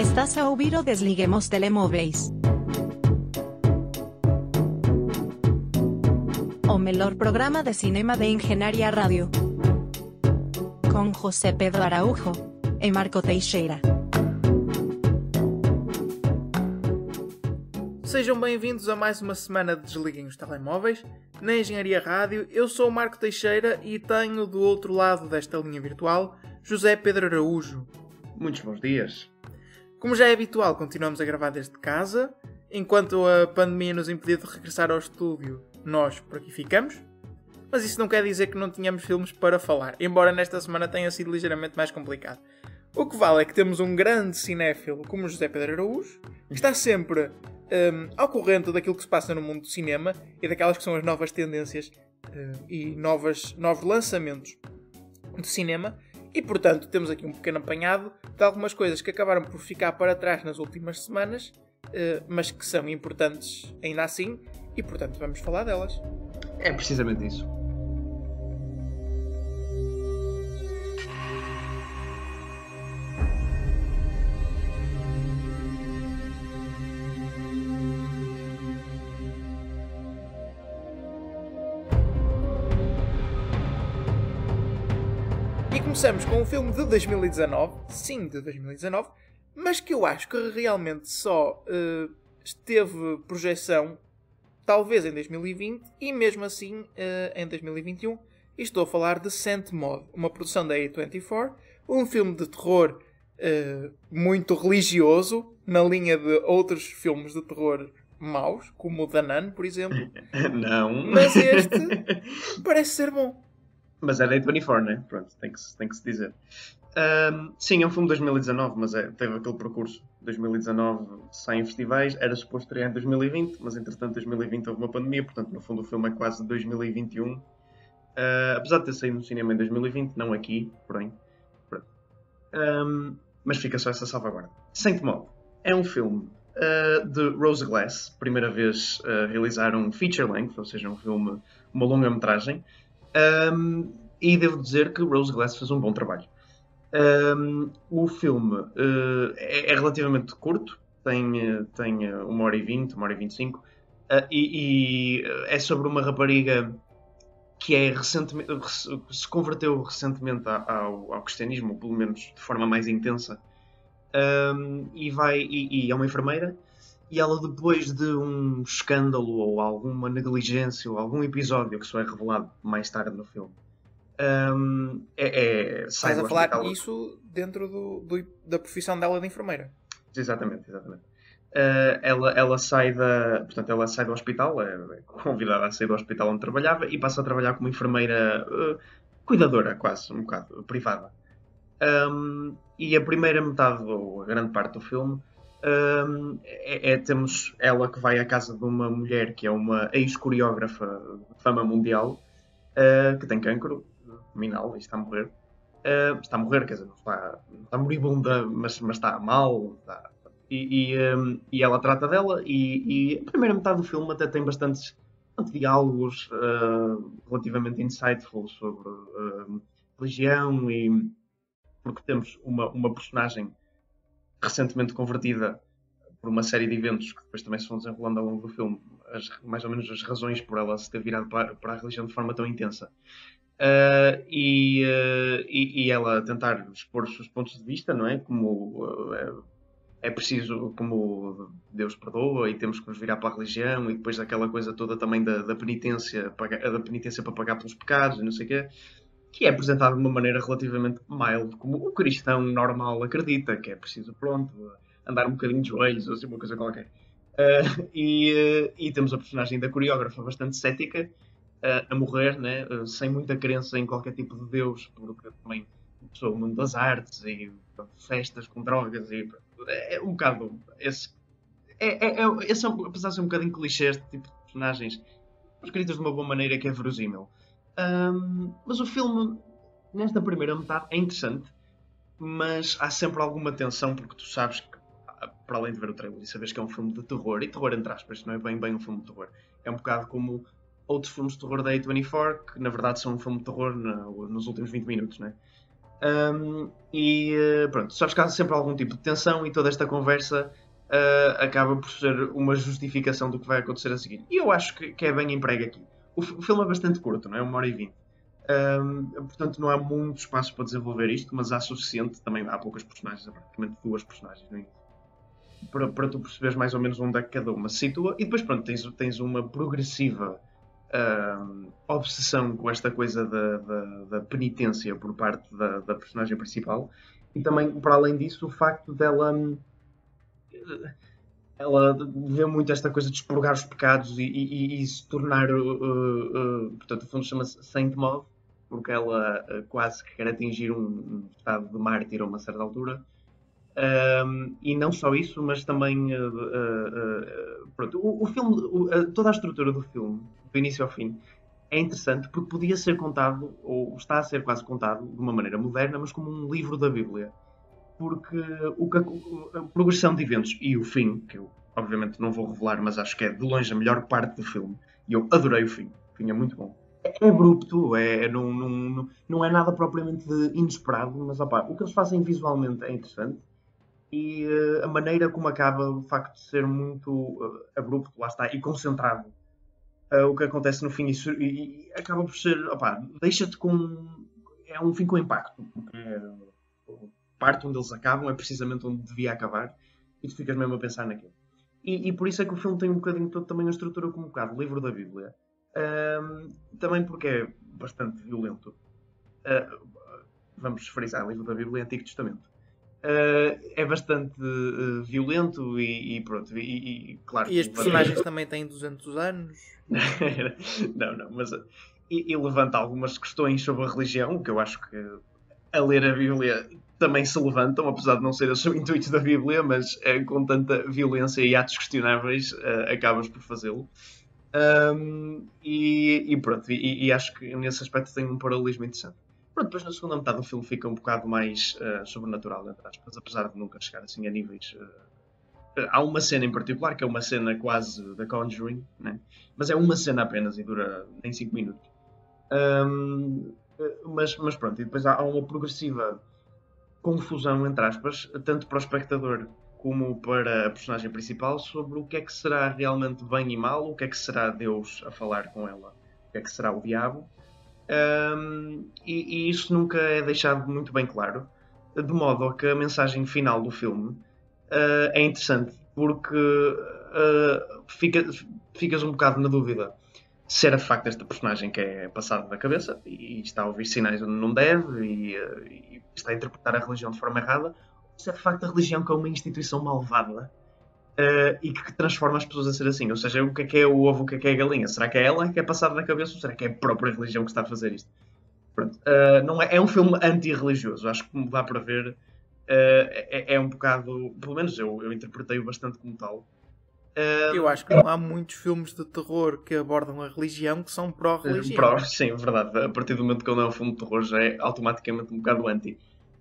Estás a ouvir o Desliguemos Telemóveis. O melhor programa de cinema de Engenharia Rádio. Com José Pedro Araújo e Marco Teixeira. Sejam bem-vindos a mais uma semana de Desliguem os Telemóveis. Na Engenharia Rádio, eu sou o Marco Teixeira e tenho do outro lado desta linha virtual José Pedro Araújo. Muitos bons dias. Como já é habitual, continuamos a gravar desde casa. Enquanto a pandemia nos impediu de regressar ao estúdio, nós por aqui ficamos. Mas isso não quer dizer que não tenhamos filmes para falar, embora nesta semana tenha sido ligeiramente mais complicado. O que vale é que temos um grande cinéfilo como José Pedro Araújo, que está sempre ao corrente daquilo que se passa no mundo do cinema e daquelas que são as novas tendências e novos lançamentos de cinema. E, portanto, temos aqui um pequeno apanhado de algumas coisas que acabaram por ficar para trás nas últimas semanas, mas que são importantes ainda assim, e, portanto, vamos falar delas. É precisamente isso. Começamos com um filme de 2019, sim, de 2019, mas que eu acho que realmente só teve projeção, talvez em 2020, e mesmo assim em 2021. E estou a falar de Saint Maud, uma produção da A24, um filme de terror muito religioso, na linha de outros filmes de terror maus, como o The Nun, por exemplo. Não. Mas este parece ser bom. Mas é da A24, né? Pronto, tem que se dizer. Sim, é um filme de 2019, mas teve aquele percurso. 2019 sai em festivais, era suposto estrear em 2020, mas entretanto 2020 houve uma pandemia, portanto no fundo o filme é quase 2021. Apesar de ter saído no cinema em 2020, não aqui, porém. Mas fica só essa salvaguarda. Saint Maud é um filme de Rose Glass, primeira vez a realizar um feature length, ou seja, um filme, uma longa-metragem. E devo dizer que Rose Glass fez um bom trabalho. O filme é relativamente curto, tem 1h20, 1h25, e é sobre uma rapariga que se converteu recentemente ao cristianismo, ou pelo menos de forma mais intensa, e é uma enfermeira. E ela, depois de um escândalo ou alguma negligência ou algum episódio que só é revelado mais tarde no filme, sai Estás do a falar hospital. isso dentro da profissão dela de enfermeira? Exatamente. Ela sai ela sai do hospital, é convidada a sair do hospital onde trabalhava e passa a trabalhar como enfermeira cuidadora, quase, um bocado, privada. E a primeira metade, ou a grande parte do filme, temos ela que vai à casa de uma mulher que é uma ex-coreógrafa de fama mundial, que tem cancro terminal e está a morrer. Está a morrer, quer dizer, não está moribunda, mas está mal. E ela trata dela, e a primeira metade do filme até tem bastantes diálogos relativamente insightful sobre religião, porque temos uma personagem recentemente convertida por uma série de eventos que depois também se vão desenrolando ao longo do filme, mais ou menos as razões por ela se ter virado para a religião de forma tão intensa. E ela tentar expor os seus pontos de vista, não é? Como é preciso, como Deus perdoa e temos que nos virar para a religião, e depois daquela coisa toda também da penitência, da penitência para pagar pelos pecados e não sei o quê, que é apresentado de uma maneira relativamente mild, como o cristão normal acredita, que é preciso, pronto, andar um bocadinho de joelhos ou assim, uma coisa qualquer. E temos a personagem da coreógrafa bastante cética, a morrer, né? Sem muita crença em qualquer tipo de Deus, porque também sou o mundo das artes e festas com drogas, e é um bocado esse, apesar de ser um bocadinho clichê, este tipo de personagens escritas de uma boa maneira, que é verosímil. Mas o filme, nesta primeira metade, é interessante, mas há sempre alguma tensão, porque tu sabes que, para além de ver o trailer e saberes que é um filme de terror, e terror entre aspas, isto não é bem um filme de terror, é um bocado como outros filmes de terror da A24, que na verdade são um filme de terror nos últimos 20 minutos, né? Pronto, sabes que há sempre algum tipo de tensão e toda esta conversa acaba por ser uma justificação do que vai acontecer a seguir. E eu acho que é bem emprego aqui. O filme é bastante curto, não é? 1h20. Portanto, não há muito espaço para desenvolver isto, mas há suficiente. Também há poucas personagens, há praticamente 2 personagens no início, para tu perceberes mais ou menos onde é que cada uma se situa. E depois, pronto, tens uma progressiva obsessão com esta coisa da penitência por parte da personagem principal. E também, para além disso, o facto dela ela vê muito esta coisa de expurgar os pecados e se tornar, portanto, o filme chama-se Saint Maud, porque ela quase que quer atingir um estado de mártir a uma certa altura. E não só isso, mas também pronto, o filme, toda a estrutura do filme, do início ao fim, é interessante porque podia ser contado, ou está a ser quase contado, de uma maneira moderna, mas como um livro da Bíblia. Porque a progressão de eventos e o fim, que eu obviamente não vou revelar, mas acho que é de longe a melhor parte do filme, e eu adorei o fim é muito bom. É abrupto, não é nada propriamente inesperado, mas opa, o que eles fazem visualmente é interessante. E a maneira como acaba, o facto de ser muito abrupto, lá está, e concentrado, o que acontece no fim, e acaba por ser, opa, deixa-te com... É um fim com impacto, porque parte onde eles acabam é precisamente onde devia acabar, e tu ficas mesmo a pensar naquilo. E por isso é que o filme tem um bocadinho todo também a estrutura como um bocado livro da Bíblia. Também porque é bastante violento. Vamos frisar, livro da Bíblia e Antigo Testamento. É bastante violento e pronto. Claro, e as personagens também têm 200 anos. não, mas e levanta algumas questões sobre a religião, que eu acho que a ler a Bíblia também se levantam, apesar de não ser esse o intuito da Bíblia, mas com tanta violência e atos questionáveis acabas por fazê-lo. E pronto, e acho que nesse aspecto tem um paralelismo interessante. Pronto, depois na segunda metade do filme fica um bocado mais sobrenatural, entre aspas, apesar de nunca chegar assim a níveis... há uma cena em particular, que é uma cena quase da Conjuring, né? Mas é uma cena apenas e dura nem 5 minutos. Mas pronto, e depois há uma progressiva confusão, entre aspas, tanto para o espectador como para a personagem principal, sobre o que é que será realmente bem e mal, o que é que será Deus a falar com ela, o que é que será o diabo. E isso nunca é deixado muito bem claro, de modo a que a mensagem final do filme é interessante, porque ficas um bocado na dúvida se era de facto esta personagem que é passada da cabeça e está a ouvir sinais onde não deve e está a interpretar a religião de forma errada, ou se é de facto a religião que é uma instituição malvada e que transforma as pessoas a ser assim. Ou seja, o que é o ovo, o que é a galinha? Será que é ela que é passada da cabeça ou será que é a própria religião que está a fazer isto? Pronto. Não é um filme anti-religioso. Acho que, como dá para ver, é um bocado... Pelo menos eu interpretei-o bastante como tal. Eu acho que não há muitos filmes de terror que abordam a religião que são pró-religião. Sim, verdade. A partir do momento que ele é um filme de terror já é automaticamente um bocado anti.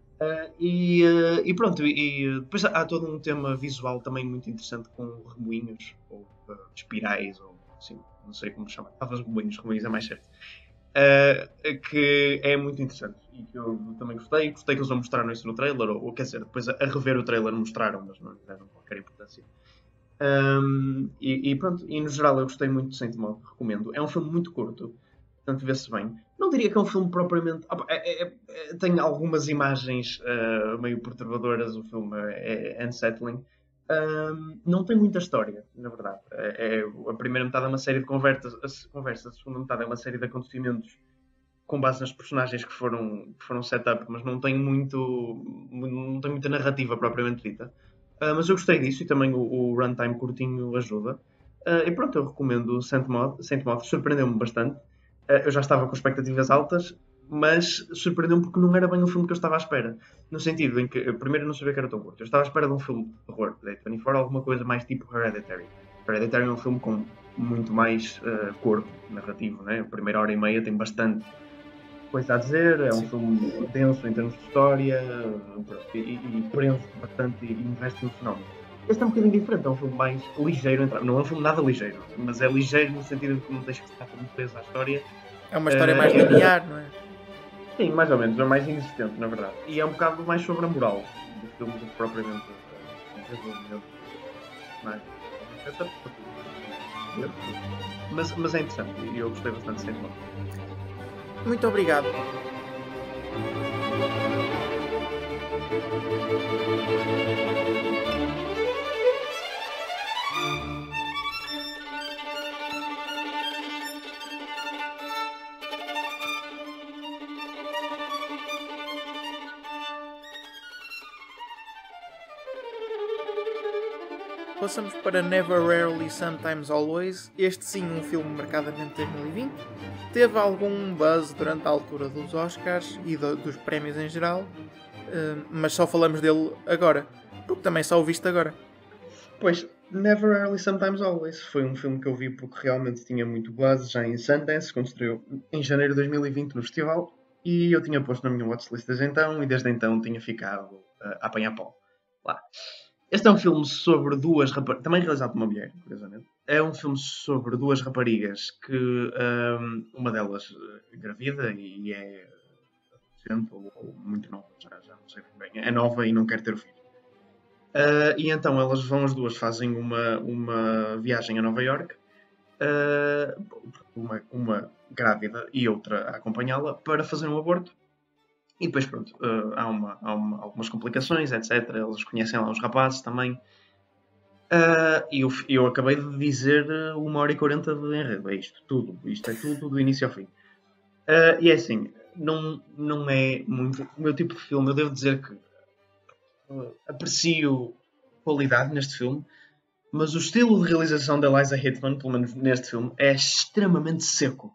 E pronto, depois há todo um tema visual também muito interessante com remoinhos, ou espirais, ou assim, não sei como chamar. Talvez remoinhos é mais certo. Que é muito interessante e que eu também gostei que eles não mostraram isso no trailer, ou quer dizer, depois a rever o trailer mostraram, mas não lhe deram qualquer importância. E pronto, e no geral eu gostei muito de Saint Maud, recomendo. É um filme muito curto, portanto vê-se bem. Não diria que é um filme propriamente... tem algumas imagens meio perturbadoras, o filme é unsettling. Não tem muita história, na verdade. A primeira metade é uma série de conversas, a segunda metade é uma série de acontecimentos com base nas personagens que foram set-up, mas não tem muita narrativa propriamente dita. Mas eu gostei disso e também o runtime curtinho ajuda. E pronto, eu recomendo Saint Maud, surpreendeu-me bastante. Eu já estava com expectativas altas, mas surpreendeu-me porque não era bem o filme que eu estava à espera. No sentido em que, primeiro, eu não sabia que era tão curto. Eu estava à espera de um filme de terror, de A24, alguma coisa mais tipo Hereditary. Hereditary é um filme com muito mais corpo narrativo, né? A primeira hora e meia tem bastante coisa a dizer, é um filme denso em termos de história e prende bastante e investe emocionalmente. Este é um bocadinho diferente, é um filme mais ligeiro, não é um filme nada ligeiro, mas é ligeiro no sentido de que não deixa de estar muito preso à história. É uma história mais linear, não é? Sim, mais ou menos, é mais inexistente, na verdade. E é um bocado mais sobre a moral do filme do que propriamente o desenvolvimento mais. Mas é interessante e eu gostei bastante de ser igual. Muito obrigado. Passamos para Never, Rarely, Sometimes, Always. Este sim, um filme marcadamente 2020. Teve algum buzz durante a altura dos Oscars e dos prémios em geral, mas só falamos dele agora, porque também só o viste agora. Pois, Never, Rarely, Sometimes, Always foi um filme que eu vi porque realmente tinha muito buzz já em Sundance, quando estreou em janeiro de 2020 no festival, e eu tinha posto na minha watchlist desde então, e desde então tinha ficado a apanhar pó lá. Este é um filme sobre duas raparigas, também realizado por uma mulher, curiosamente. É um filme sobre duas raparigas que uma delas engravida e é adolescente ou muito nova, já não sei bem. É nova e não quer ter filho. E então elas vão as duas, fazem uma viagem a Nova York, uma grávida e outra a acompanhá-la, para fazer um aborto. E depois, pronto, há algumas complicações, etc. Eles conhecem lá os rapazes também. E eu acabei de dizer 1h40 de enredo. É isto, tudo. Isto é tudo, do início ao fim. E é assim, não é muito o meu tipo de filme. Eu devo dizer que aprecio qualidade neste filme, mas o estilo de realização da Eliza Hittman, pelo menos neste filme, é extremamente seco.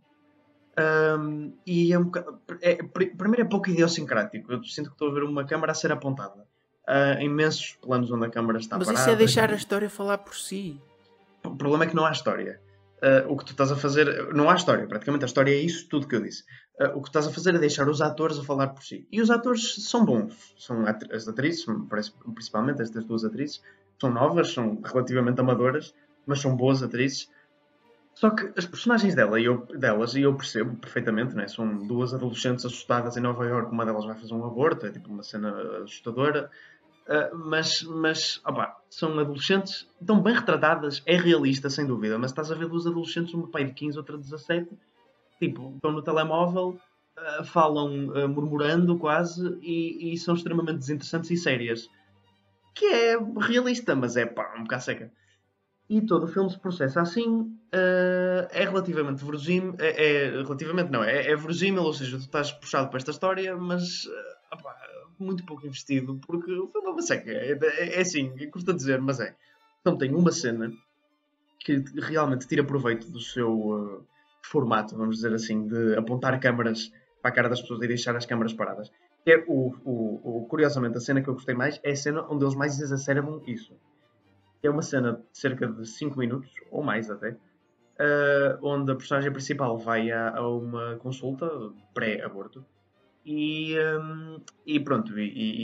E é um bocado. Primeiro é pouco idiosincrático. Eu sinto que estou a ver uma câmara a ser apontada. Há imensos planos onde a câmara está Mas parada. isso é deixar a história falar por si. O problema é que não há história. O que tu estás a fazer. Não há história, praticamente a história é isso tudo que eu disse. O que estás a fazer é deixar os atores a falar por si. E os atores são bons. São as atrizes, principalmente estas duas atrizes, são novas, são relativamente amadoras, mas são boas atrizes. Só que as personagens delas, e eu percebo perfeitamente, né? São duas adolescentes assustadas em Nova Iorque, uma delas vai fazer um aborto, é tipo uma cena assustadora. Mas opá, são adolescentes, estão bem retratadas, é realista sem dúvida, mas estás a ver duas adolescentes, uma pai de 15, outra de 17, tipo, estão no telemóvel, falam murmurando quase e são extremamente desinteressantes e sérias. Que é realista, mas é pá, um bocado seca. E todo o filme se processa assim, é relativamente verosímil, relativamente não, é verosímil, ou seja, tu estás puxado para esta história, mas opá, muito pouco investido, porque o filme é uma seca, é assim, custa dizer, mas é. Então tem uma cena que realmente tira proveito do seu formato, vamos dizer assim, de apontar câmaras para a cara das pessoas e deixar as câmaras paradas. Que é curiosamente, a cena que eu gostei mais é a cena onde eles mais exacerbam isso. É uma cena de cerca de 5 minutos, ou mais até, onde a personagem principal vai a uma consulta pré-aborto e pronto,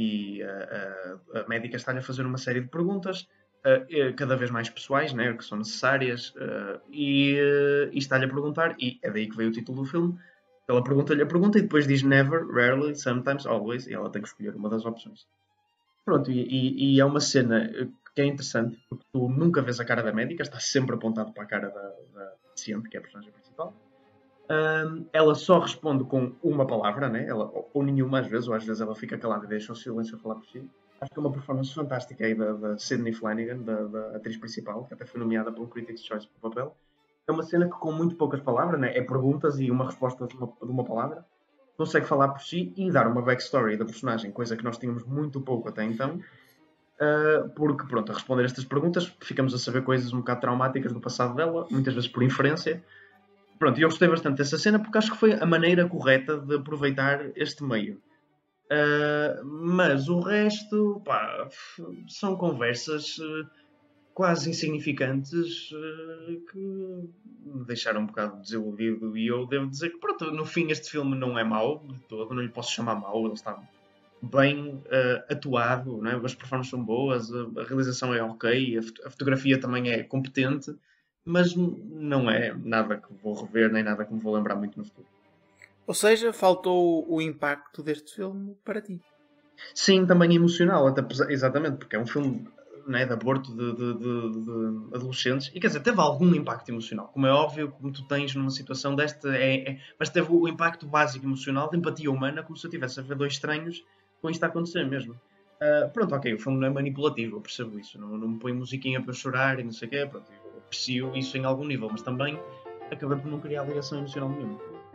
a médica está-lhe a fazer uma série de perguntas, cada vez mais pessoais, né, que são necessárias, e está-lhe a perguntar, e é daí que veio o título do filme. Ela pergunta-lhe a pergunta e depois diz never, rarely, sometimes, always, e ela tem que escolher uma das opções. Pronto, e é uma cena que é interessante, porque tu nunca vês a cara da médica, está sempre apontado para a cara da paciente, que é a personagem principal. Ela só responde com uma palavra, né? ou nenhuma às vezes, ou às vezes ela fica calada e deixa o silêncio falar por si. Acho que é uma performance fantástica aí da Sydney Flanagan, da atriz principal, que até foi nomeada pelo Critics' Choice pelo papel. É uma cena que com muito poucas palavras, né? É perguntas e uma resposta de uma palavra, consegue falar por si e dar uma backstory da personagem, coisa que nós tínhamos muito pouco até então. Porque, pronto, a responder estas perguntas ficamos a saber coisas um bocado traumáticas do passado dela, muitas vezes por inferência. Pronto, e eu gostei bastante dessa cena porque acho que foi a maneira correta de aproveitar este meio. Mas o resto, pá, são conversas quase insignificantes que me deixaram um bocado desiludido. E eu devo dizer que, pronto, no fim este filme não é mau de todo, não lhe posso chamar mau, ele está bem atuado, né? As performances são boas, a realização é ok, a fotografia também é competente, mas não é nada que vou rever nem nada que me vou lembrar muito no futuro. Ou seja, faltou o impacto deste filme para ti. Sim, também emocional, exatamente, porque é um filme, né, de aborto de adolescentes, e quer dizer, teve algum impacto emocional, como é óbvio, como tu tens numa situação desta, mas teve o impacto básico emocional de empatia humana, como se eu estivesse a ver dois estranhos com isto a acontecer mesmo. Pronto, ok, o filme não é manipulativo, eu percebo isso, não me põe musiquinha para chorar e não sei o quê, pronto, eu aprecio isso em algum nível, mas também acabei por não criar ligação emocional nenhuma.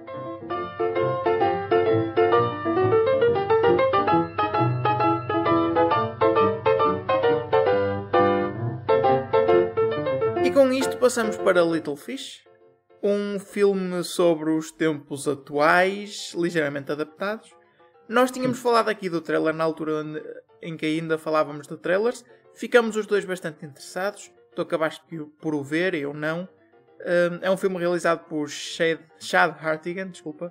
E com isto passamos para Little Fish, um filme sobre os tempos atuais, ligeiramente adaptados. Nós tínhamos falado aqui do trailer na altura em que ainda falávamos de trailers. Ficamos os dois bastante interessados. Tu acabaste por o ver, eu não. É um filme realizado por Chad Hartigan, desculpa.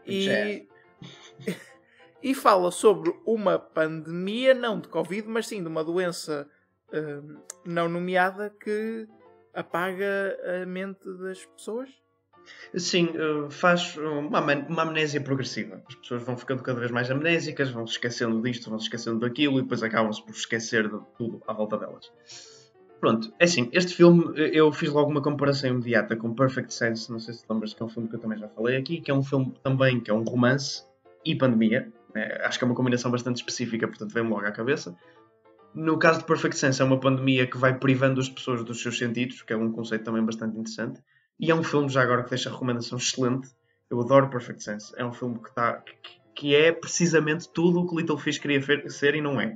E fala sobre uma pandemia, não de Covid, mas sim de uma doença não nomeada que apaga a mente das pessoas. Sim, faz uma amnésia progressiva. As pessoas vão ficando cada vez mais amnésicas, vão se esquecendo disto, vão se esquecendo daquilo e depois acabam-se por esquecer de tudo à volta delas. Pronto, é assim, este filme eu fiz logo uma comparação imediata com Perfect Sense, não sei se te lembras, que é um filme que eu também já falei aqui, que é um filme também que é um romance e pandemia. Acho que é uma combinação bastante específica, portanto vem-me logo à cabeça. No caso de Perfect Sense é uma pandemia que vai privando as pessoas dos seus sentidos, que é um conceito também bastante interessante. E é um filme, já agora, que deixa a recomendação excelente. Eu adoro Perfect Sense. É um filme que é precisamente tudo o que Little Fish queria ser e não é.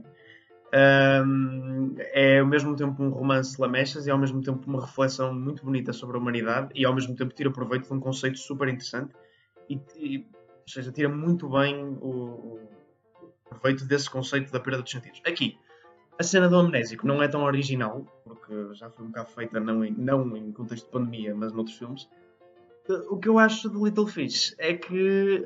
É ao mesmo tempo um romance lamechas e ao mesmo tempo uma reflexão muito bonita sobre a humanidade e ao mesmo tempo tira proveito de um conceito super interessante ou seja, tira muito bem o proveito desse conceito da perda dos sentidos. Aqui, a cena do amnésico não é tão original, porque já foi um bocado feita não em contexto de pandemia, mas noutros filmes. O que eu acho de Little Fish é que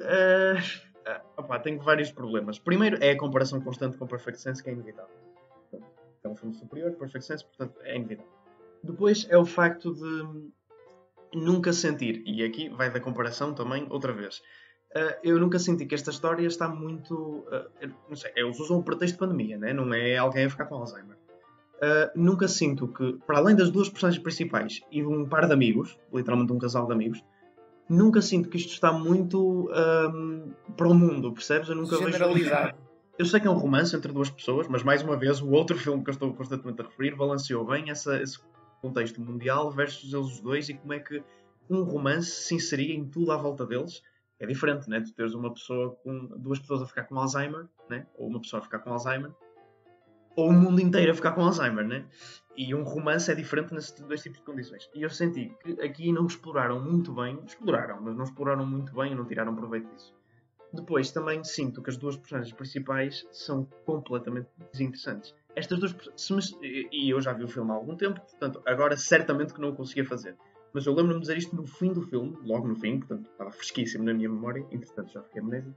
tenho vários problemas. Primeiro é a comparação constante com Perfect Sense, que é inevitável. É um filme superior, Perfect Sense, portanto é inevitável. Depois é o facto de nunca sentir, e aqui vai da comparação também outra vez. Eu nunca senti que esta história está muito. Não sei, eles usam o pretexto de pandemia, né? Não é alguém a ficar com Alzheimer. Nunca sinto que, para além das duas personagens principais e de um par de amigos, literalmente um casal de amigos, nunca sinto que isto está muito para o mundo, percebes? Eu nunca generalizado. Eu sei que é um romance entre duas pessoas, mas mais uma vez o outro filme que eu estou constantemente a referir balanceou bem esse contexto mundial versus eles os dois e como é que um romance se inseria em tudo à volta deles. É diferente, né? Tu teres uma pessoa com duas pessoas a ficar com Alzheimer, né? Ou uma pessoa a ficar com Alzheimer, ou o mundo inteiro a ficar com Alzheimer, né? E um romance é diferente nesses dois tipos de condições. E eu senti que aqui não exploraram muito bem, mas não exploraram muito bem e não tiraram proveito disso. Depois também sinto que as duas personagens principais são completamente desinteressantes. Estas duas e eu já vi o filme há algum tempo, portanto agora certamente que não o conseguia fazer. Mas eu lembro-me de dizer isto no fim do filme, logo no fim, portanto estava fresquíssimo na minha memória, entretanto já fiquei amnésico.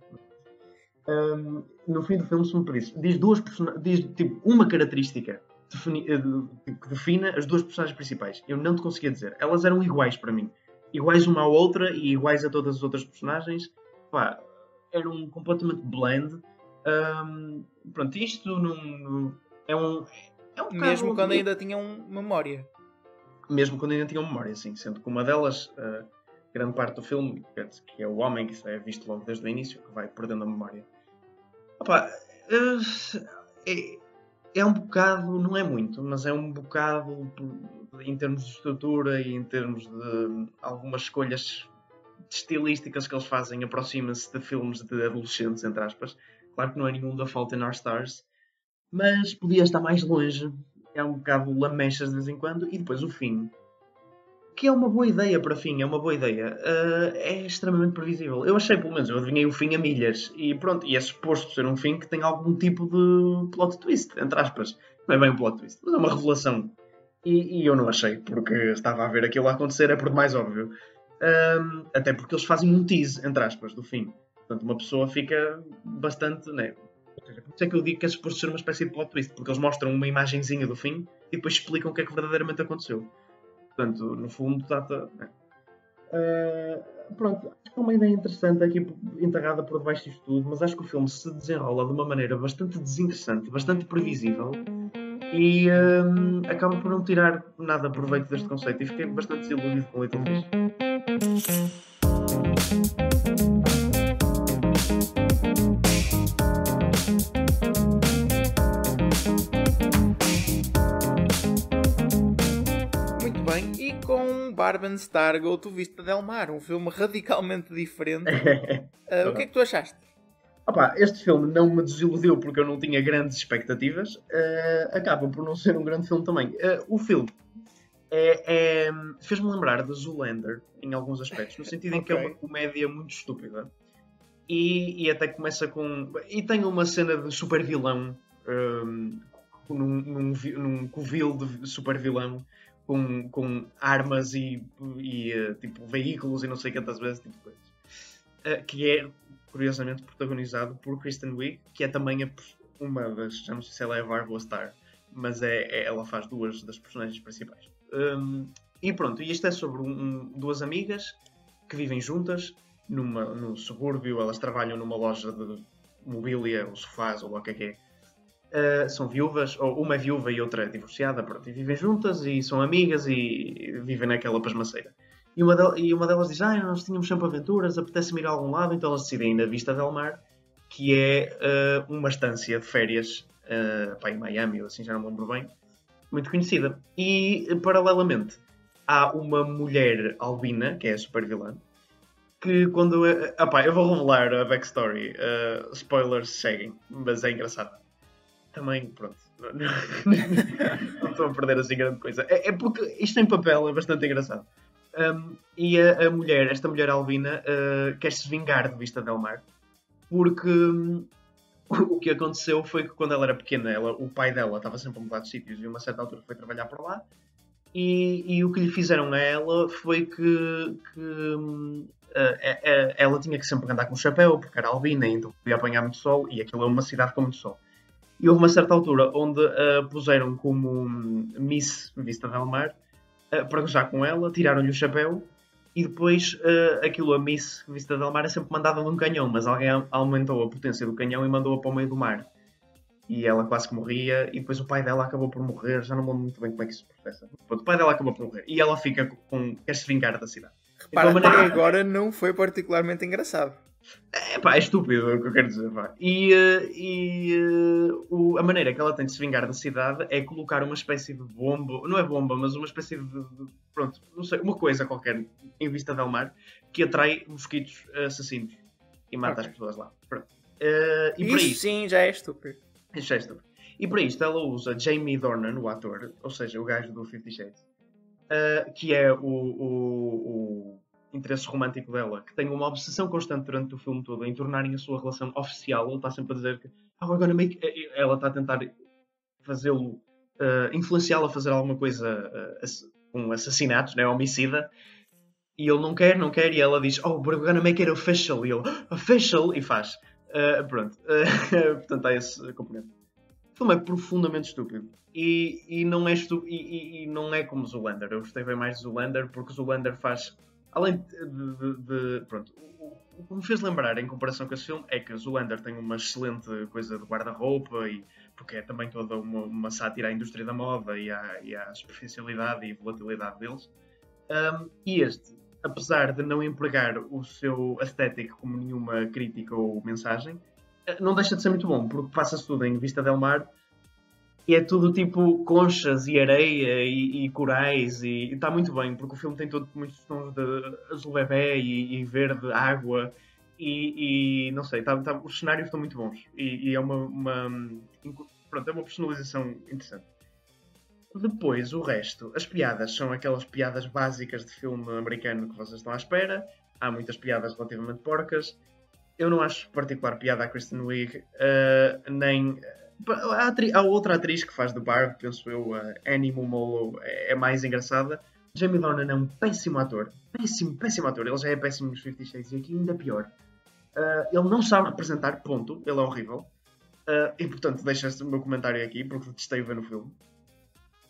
No fim do filme, se me pedisse, diz tipo, uma característica que defina as duas personagens principais. Eu não te conseguia dizer. Elas eram iguais para mim. Iguais uma à outra e iguais a todas as outras personagens. Pá, eram completamente blend. Pronto, isto não é um bocado... Mesmo quando ainda tinham memória. Mesmo quando ainda tinham memória, sim. Sendo que uma delas, grande parte do filme, que é o homem, que isso é visto logo desde o início, que vai perdendo a memória. Opa, é um bocado, não é muito, mas é um bocado em termos de estrutura e em termos de algumas escolhas estilísticas que eles fazem, aproxima-se de filmes de adolescentes, entre aspas. Claro que não é nenhum da Fault in Our Stars, mas podia estar mais longe. É um bocado lamechas de vez em quando. E depois o fim, que é uma boa ideia para fim, é uma boa ideia. É extremamente previsível. Eu achei, pelo menos, eu adivinhei o fim a milhas. E pronto, e é suposto ser um fim que tem algum tipo de plot twist, entre aspas. Não é bem um plot twist, mas é uma revelação. E eu não achei, porque estava a ver aquilo a acontecer, é por demais óbvio. Até porque eles fazem um tease, entre aspas, do fim. Portanto, uma pessoa fica bastante, né? Ou seja, por isso é que eu digo que é suposto ser uma espécie de plot twist, porque eles mostram uma imagenzinha do fim e depois explicam o que é que verdadeiramente aconteceu. Portanto, no fundo, trata... Né? Pronto, é uma ideia interessante aqui enterrada por debaixo disto tudo, mas acho que o filme se desenrola de uma maneira bastante desinteressante, bastante previsível e acaba por não tirar nada proveito deste conceito e fiquei bastante desiludido com Little Fish. Muito bem, e com Barben Stargo, tu viste Del Mar, um filme radicalmente diferente. O que é que tu achaste? Opa, este filme não me desiludiu porque eu não tinha grandes expectativas. Acaba por não ser um grande filme também. O filme fez-me lembrar de Zoolander em alguns aspectos, no sentido em que é uma comédia muito estúpida e até começa com... E tem uma cena de super vilão, num covil de super vilão, com armas e tipo veículos e não sei quantas vezes, tipo coisas. Que é, curiosamente, protagonizado por Kristen Wiig, que é também uma das... Já não sei se ela é a Barbara Star, mas ela faz duas das personagens principais. E pronto, e isto é sobre duas amigas que vivem juntas num subúrbio. Elas trabalham numa loja de mobília, ou sofás, ou lá o que é. São viúvas, ou uma é viúva e outra é divorciada, pronto, e vivem juntas e são amigas e vivem naquela pasmaceira. E uma delas diz, nós tínhamos sempre aventuras, apetece-me ir a algum lado, então elas decidem ir na Vista Del Mar, que é uma estância de férias em Miami, ou assim, já não me lembro bem, muito conhecida. E, paralelamente, há uma mulher albina, que é a super vilã, que quando... eu vou revelar a backstory, spoilers seguem, mas é engraçado. Também, pronto, não estou a perder assim grande coisa. É porque isto em papel é bastante engraçado. E esta mulher albina, quer-se vingar de Vista Del Mar, porque o que aconteceu foi que quando ela era pequena, o pai dela estava sempre a mudar de sítios e a uma certa altura foi trabalhar por lá, e o que lhe fizeram a ela foi que ela tinha que sempre andar com um chapéu, porque era albina, então podia apanhar muito sol, e aquilo é uma cidade com muito sol. E houve uma certa altura onde a puseram como Miss Vista Del Mar para gozar com ela, tiraram-lhe o chapéu e depois a Miss Vista Del Mar é sempre mandada num canhão, mas alguém aumentou a potência do canhão e mandou-a para o meio do mar. E ela quase que morria, e depois o pai dela acabou por morrer, já não me lembro muito bem como é que isso se processa. O pai dela acabou por morrer e ela fica quer-se vingar da cidade. Repara, então, até agora não foi particularmente engraçado. É estúpido é o que eu quero dizer. A maneira que ela tem de se vingar da cidade é colocar uma espécie de bomba, não é bomba, mas uma espécie de pronto, não sei, uma coisa qualquer em Vista Del Mar que atrai mosquitos assassinos e mata as pessoas lá. E isso, isto, sim, já é estúpido. Isso já é estúpido. E para isto ela usa Jamie Dornan, o ator, ou seja, o gajo do 50 Shades, que é o interesse romântico dela, que tem uma obsessão constante durante o filme todo em tornarem a sua relação oficial. Ele está sempre a dizer que we're gonna make... Ela está a tentar fazê-lo, influenciá-lo a fazer alguma coisa com assassinatos, né, homicida, e ele não quer, e ela diz we're gonna make it official, e ele official, e faz. Portanto há esse componente. O filme é profundamente estúpido e não é e não é como Zoolander. Eu gostei bem mais de Zoolander porque Zoolander faz, além de pronto, o que me fez lembrar em comparação com esse filme é que Zoolander tem uma excelente coisa de guarda-roupa, e porque é também toda uma sátira à indústria da moda e à superficialidade e volatilidade deles. E este, apesar de não empregar o seu estético como nenhuma crítica ou mensagem, não deixa de ser muito bom, porque passa-se tudo em Vista Del Mar e é tudo tipo conchas e areia e corais, e está muito bem, porque o filme tem muitos tons de azul bebê e verde, água, e não sei, os cenários estão muito bons e é pronto, é uma personalização interessante. Depois, o resto, as piadas são aquelas piadas básicas de filme americano que vocês estão à espera. Há muitas piadas relativamente porcas. Eu não acho particular piada a Kristen Wiig, nem... Há outra atriz que faz de Barb, penso eu, a Annie Mumolo, é mais engraçada. Jamie Dornan é um péssimo ator. Péssimo ator. Ele já é péssimo nos 50 Shades e aqui ainda pior. Ele não sabe representar, ponto. Ele é horrível. E portanto, deixo o meu comentário aqui, porque detestei ver no filme.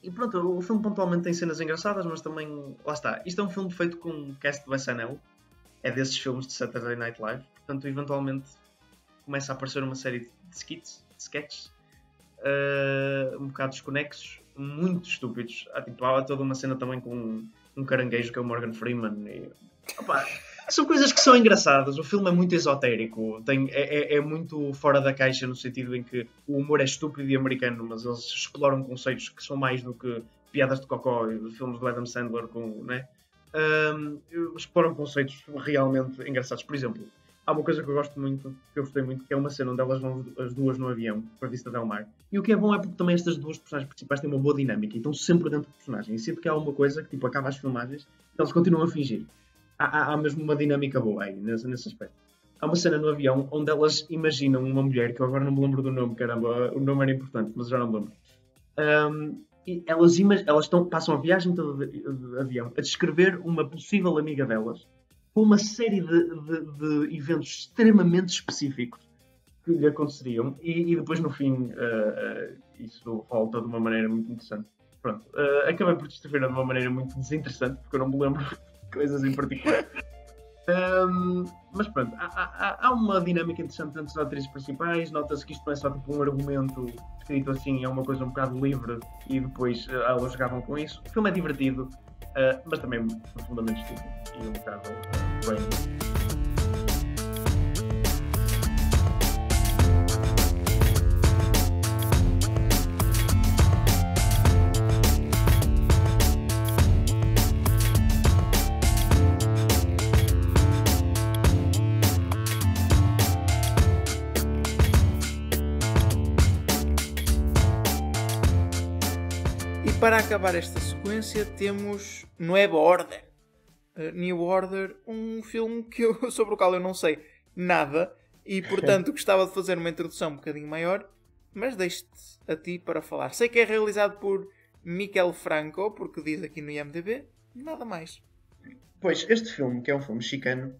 E pronto, o filme pontualmente tem cenas engraçadas, mas também, lá está. Isto é um filme feito com um cast do SNL. É desses filmes de Saturday Night Live. Portanto, eventualmente começa a aparecer uma série de sketches, um bocado desconexos, muito estúpidos. Há toda uma cena também com um caranguejo que é o Morgan Freeman. Opa, são coisas que são engraçadas. O filme é muito esotérico, é muito fora da caixa, no sentido em que o humor é estúpido e americano, mas eles exploram conceitos que são mais do que piadas de cocó e filmes do Adam Sandler, né? Exploram conceitos realmente engraçados. Por exemplo, há uma coisa que eu gosto muito, que eu gostei muito, que é uma cena onde elas vão as duas no avião para Vista Del Mar. E o que é bom é porque também estas duas personagens principais têm uma boa dinâmica e estão sempre dentro do personagem. E sempre que há alguma coisa que tipo, acaba as filmagens, eles continuam a fingir. Há mesmo uma dinâmica boa aí, nesse aspecto. Há uma cena no avião onde elas imaginam uma mulher, que eu agora não me lembro do nome, caramba, o nome era importante, mas já não me lembro. E elas passam a viagem toda de avião a descrever uma possível amiga delas com uma série de eventos extremamente específicos que lhe aconteceriam e depois no fim isso volta de uma maneira muito interessante. Pronto, acabei por descrever de uma maneira muito desinteressante porque eu não me lembro coisas em particular. Mas pronto, há uma dinâmica interessante entre as atrizes principais. Nota-se que isto não é só tipo um argumento escrito assim, é uma coisa um bocado livre e depois elas jogavam com isso. O filme é divertido, mas também profundamente estúpido e um bocado bem. Para acabar esta sequência temos New Order. New Order, um filme sobre o qual eu não sei nada e portanto gostava de fazer uma introdução um bocadinho maior, mas deixo-te a ti para falar. Sei que é realizado por Miquel Franco, porque diz aqui no IMDb, nada mais. Pois, este filme, que é um filme mexicano,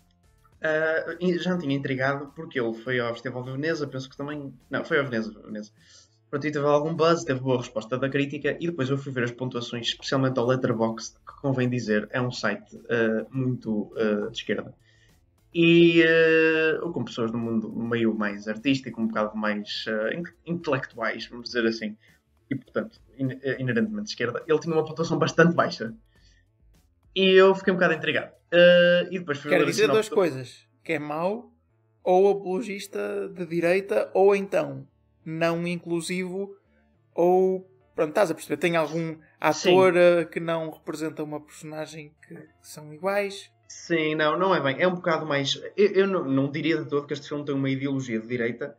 já me tinha intrigado porque ele foi ao Festival de Veneza, penso que também... Não, foi ao Veneza. Pronto, e teve algum buzz, teve boa resposta da crítica e depois eu fui ver as pontuações, especialmente ao Letterboxd, que convém dizer, é um site muito de esquerda. E com pessoas do mundo meio mais artístico, um bocado mais intelectuais, vamos dizer assim. E, portanto, inerentemente de esquerda. Ele tinha uma pontuação bastante baixa. E eu fiquei um bocado intrigado. E depois fui Quero dizer duas coisas. Que é mau, ou apologista de direita, ou então não inclusivo, ou... Pronto, estás a perceber? Tem algum ator que não representa uma personagem que são iguais? Sim, não é bem. É um bocado mais... Eu não diria de todo que este filme tem uma ideologia de direita,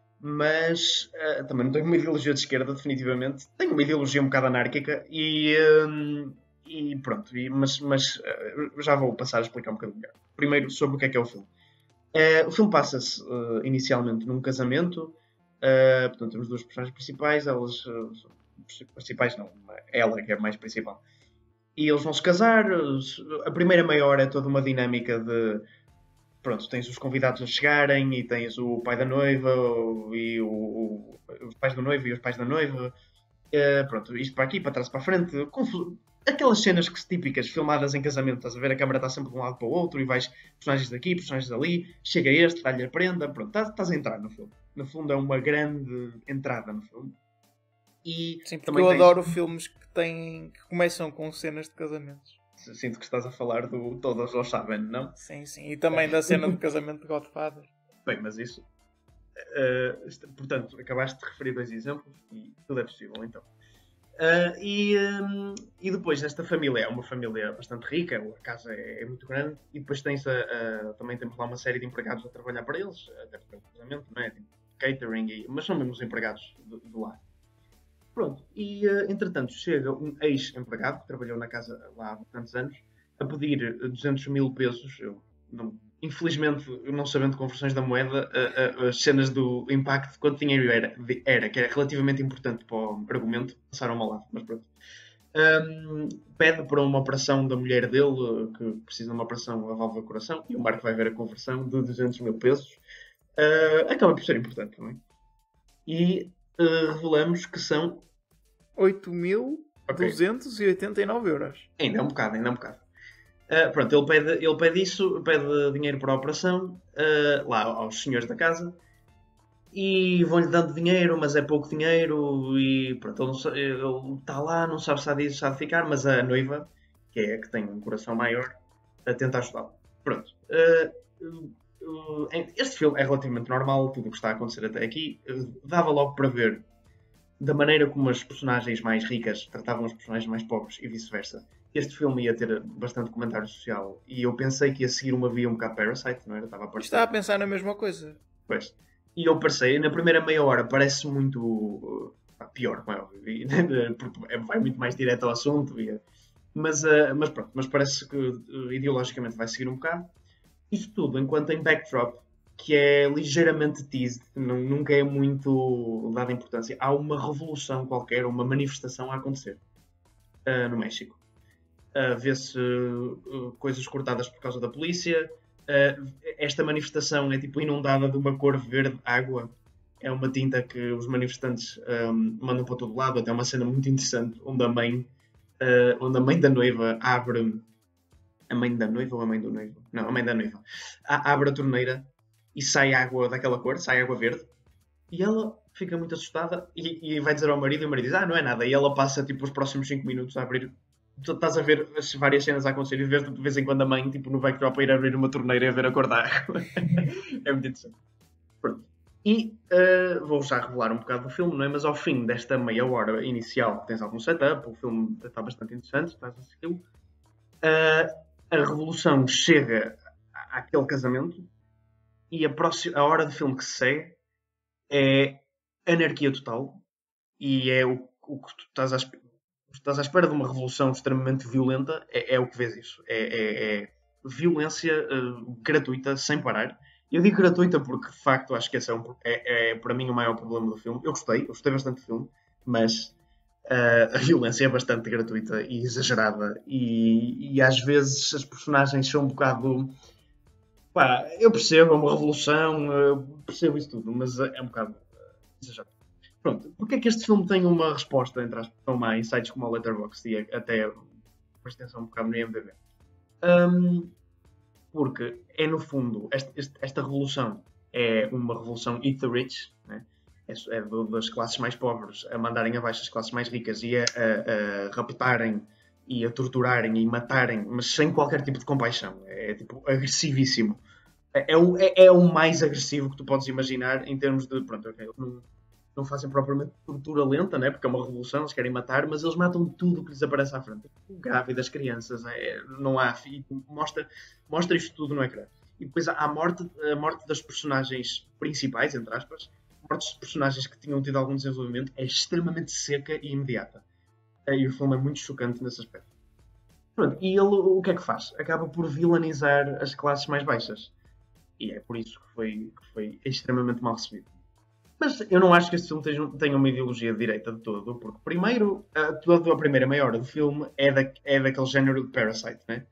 mas também não tem uma ideologia de esquerda, definitivamente. Tem uma ideologia um bocado anárquica e pronto. Mas já vou passar a explicar um bocadinho melhor. Primeiro, sobre o que é o filme. O filme passa-se inicialmente num casamento. Portanto, temos duas personagens principais. Elas... principais não. Ela que é a mais principal. E eles vão se casar. A primeira meia hora é toda uma dinâmica de... Pronto, tens os convidados a chegarem e tens o pai da noiva e os pais do noivo e os pais da noiva. Pronto, isto para aqui, para trás, para a frente. Aquelas cenas típicas filmadas em casamento. Estás a ver, a câmera está sempre de um lado para o outro e vais personagens daqui, personagens dali. Chega este, dá-lhe a prenda. Pronto, estás a entrar no filme. No fundo é uma grande entrada no filme. E sim, porque eu adoro filmes que começam com cenas de casamentos. Sinto que estás a falar do Todos Os Sabem, não? Sim, e também da cena do casamento de Godfather. Bem, mas isso... portanto, acabaste de referir dois exemplos e tudo é possível, então. E depois, esta família é uma família bastante rica, a casa é muito grande, e depois também temos lá uma série de empregados a trabalhar para eles, até porque é um casamento, não é? Tipo, catering, mas são mesmo os empregados do lar. Pronto, e entretanto chega um ex-empregado que trabalhou na casa lá há tantos anos a pedir 200 mil pesos. Infelizmente, não sabendo conversões da moeda, as cenas do impacto de quanto dinheiro era, que era relativamente importante para o argumento, passaram ao lado, mas pronto. Pede para uma operação da mulher dele, que precisa de uma operação a válvula do coração, e o Marco vai ver a conversão de 200 mil pesos. Acaba por ser importante também. E revelamos que são 8.289 euros. Ainda é um bocado. Pronto, ele pede isso, pede dinheiro para a operação, lá aos senhores da casa, e vão-lhe dando dinheiro, mas é pouco dinheiro, e pronto, ele está lá, não sabe se há de ir, se há de ficar, mas a noiva, que é a que tem um coração maior, tenta ajudá-lo. Pronto. Este filme é relativamente normal, tudo o que está a acontecer até aqui. Dava logo para ver da maneira como as personagens mais ricas tratavam os personagens mais pobres e vice-versa. Este filme ia ter bastante comentário social e eu pensei que ia seguir uma via um bocado Parasite, não era? Estava a pensar na mesma coisa. Pois. E eu pensei, na primeira meia hora parece muito pior, como é óbvio, porque vai muito mais direto ao assunto. Mas pronto, mas parece que ideologicamente vai seguir um bocado. Isto tudo enquanto em backdrop, que é ligeiramente teased, nunca é muito dada importância. Há uma revolução qualquer, uma manifestação a acontecer no México. Vê-se coisas cortadas por causa da polícia. Esta manifestação é tipo inundada de uma cor verde água. É uma tinta que os manifestantes mandam para todo lado. Até uma cena muito interessante onde a mãe da noiva abre... A mãe da noiva ou a mãe do noivo? Não, a mãe da noiva. Abre a torneira e sai água daquela cor, sai água verde. E ela fica muito assustada e vai dizer ao marido, e o marido diz, não é nada. E ela passa tipo os próximos 5 minutos a abrir. Tu estás a ver as várias cenas a acontecer e vês de vez em quando a mãe, tipo, no backdrop a ir abrir uma torneira e a ver a cor da água. É muito interessante. Pronto. E vou já revelar um bocado do filme, não é? Mas ao fim desta meia hora inicial, tens algum setup, o filme está bastante interessante, estás a segui-lo. A revolução chega àquele casamento e a hora do filme que se segue é anarquia total e é o que tu estás à espera de uma revolução extremamente violenta, é o que vês isso. É violência gratuita, sem parar. Eu digo gratuita porque, de facto, acho que esse é para mim o maior problema do filme. Eu gostei bastante do filme, mas a violência é bastante gratuita e exagerada. E às vezes as personagens são um bocado... Pá, eu percebo, é uma revolução, eu percebo isso tudo, mas é um bocado exagerado. Pronto, porque é que este filme tem uma resposta, entre aspas, tão má em sites como a Letterboxd e até uma extensão um bocado no IMDb? Porque é, no fundo, esta revolução é uma revolução eat the rich, né? Das classes mais pobres a mandarem abaixo as classes mais ricas e a raptarem e a torturarem e matarem, mas sem qualquer tipo de compaixão. É tipo agressivíssimo. É o mais agressivo que tu podes imaginar em termos de... Pronto, okay, não fazem propriamente tortura lenta, né? Porque é uma revolução, eles querem matar, mas eles matam tudo o que lhes aparece à frente. O grávidas, crianças, não há... Mostra isto tudo no ecrã. E depois há a morte das personagens principais, entre aspas. Mortes de personagens que tinham tido algum desenvolvimento é extremamente seca e imediata. E o filme é muito chocante nesse aspecto. Pronto, e ele o que é que faz? Acaba por vilanizar as classes mais baixas. E é por isso que foi extremamente mal recebido. Mas eu não acho que este filme tenha uma ideologia de direita de todo, porque primeiro, toda a primeira meia hora do filme é daquele género de Parasite, né?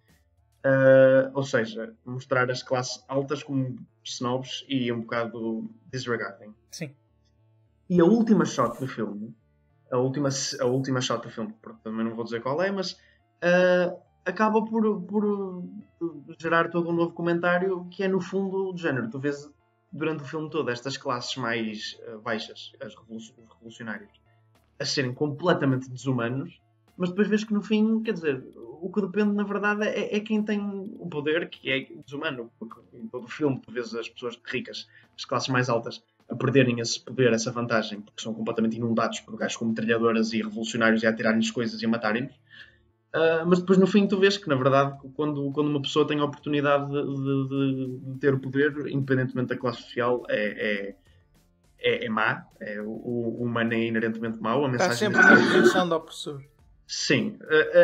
Ou seja, mostrar as classes altas como snobs e um bocado disregarding. Sim. E a última shot do filme, a última shot do filme, também não vou dizer qual é, mas acaba por gerar todo um novo comentário que é no fundo do género. Tu vês durante o filme todo estas classes mais baixas, os revolucionários, a serem completamente desumanos, mas depois vês que no fim, quer dizer, o que depende na verdade é quem tem o poder, que é desumano, porque em todo o filme tu vês as pessoas ricas, as classes mais altas, a perderem esse poder, essa vantagem, porque são completamente inundados por gajos com metralhadoras e revolucionários e a atirarem-lhes coisas e a matarem-nos. Mas depois no fim tu vês que na verdade quando uma pessoa tem a oportunidade de ter o poder, independentemente da classe social, é má, o humano é inerentemente mau. Está sempre na posição do opressor. Sim,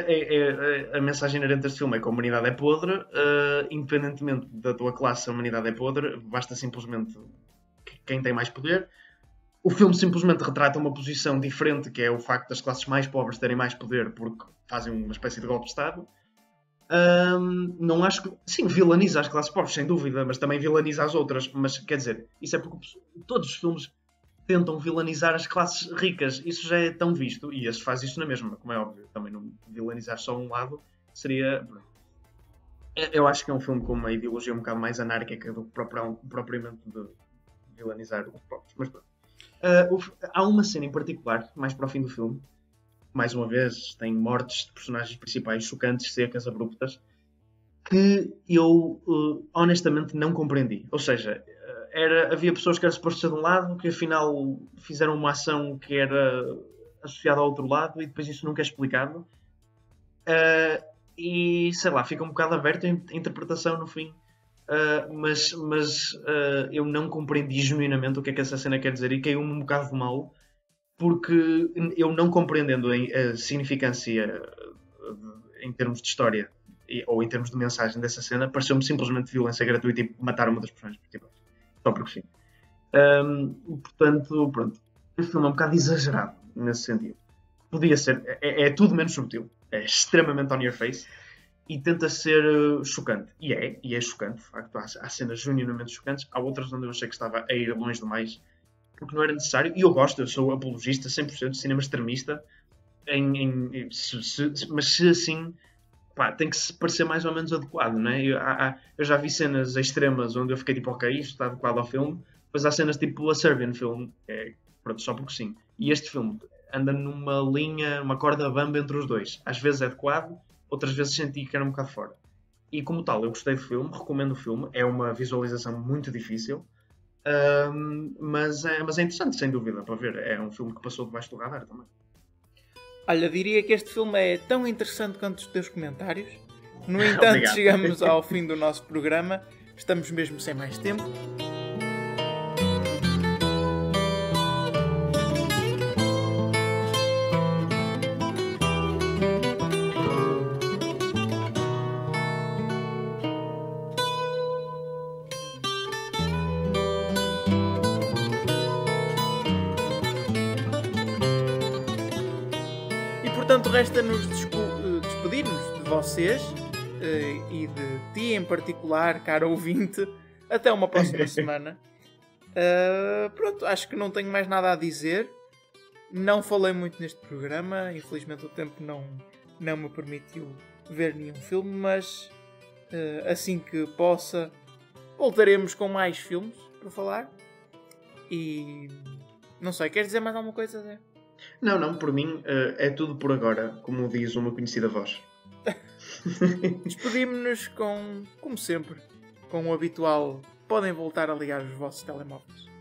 a mensagem inerente deste filme é que a humanidade é podre, independentemente da tua classe, a humanidade é podre, basta simplesmente quem tem mais poder. O filme simplesmente retrata uma posição diferente, que é o facto das classes mais pobres terem mais poder porque fazem uma espécie de golpe de Estado. Não acho que... Sim, vilaniza as classes pobres, sem dúvida, mas também vilaniza as outras. Mas, quer dizer, isso é porque todos os filmes tentam vilanizar as classes ricas. Isso já é tão visto, e esse faz isto na mesma, como é óbvio. Também não vilanizar só um lado seria... Eu acho que é um filme com uma ideologia um bocado mais anárquica do que propriamente de vilanizar os pobres. Mas pronto. Há uma cena em particular, mais para o fim do filme, mais uma vez, tem mortes de personagens principais chocantes, secas, abruptas, que eu honestamente não compreendi. Ou seja, havia pessoas que eram supostas ser de um lado, que afinal fizeram uma ação que era associada ao outro lado, e depois isso nunca é explicado. E sei lá, fica um bocado aberto a interpretação no fim. Mas eu não compreendi genuinamente o que é que essa cena quer dizer, e caiu-me um bocado de mal, porque eu não compreendendo a significância em termos de história ou em termos de mensagem dessa cena, pareceu-me simplesmente violência gratuita e matar uma das personagens principais. Só porque sim. Portanto, pronto. Este filme é um bocado exagerado nesse sentido. Podia ser. É tudo menos subtil. É extremamente on your face. E tenta ser chocante. E é chocante, de facto. Há cenas genuinamente chocantes. Há outras onde eu achei que estava a ir longe demais, porque não era necessário. E eu sou apologista 100% de cinema extremista. Mas se assim, pá, tem que se parecer mais ou menos adequado, não é? Eu já vi cenas extremas onde eu fiquei tipo, ok, isto está adequado ao filme. Depois há cenas tipo a Serbian Film, pronto, só porque sim. E este filme anda numa linha, uma corda bamba entre os dois. Às vezes é adequado, outras vezes senti que era um bocado fora. E como tal, eu gostei do filme, recomendo o filme. É uma visualização muito difícil, mas é interessante, sem dúvida, para ver. É um filme que passou debaixo do radar também. Olha, diria que este filme é tão interessante quanto os teus comentários. No entanto, chegamos ao fim do nosso programa. Estamos mesmo sem mais tempo. Portanto, resta-nos despedir-nos de vocês e de ti em particular, caro ouvinte. Até uma próxima semana. Pronto, acho que não tenho mais nada a dizer. Não falei muito neste programa. Infelizmente o tempo não me permitiu ver nenhum filme. Mas assim que possa, voltaremos com mais filmes para falar. E não sei, queres dizer mais alguma coisa, Zé? Não, por mim é tudo por agora, como diz uma conhecida voz. Despedimos-nos como sempre, com o habitual. Podem voltar a ligar os vossos telemóveis.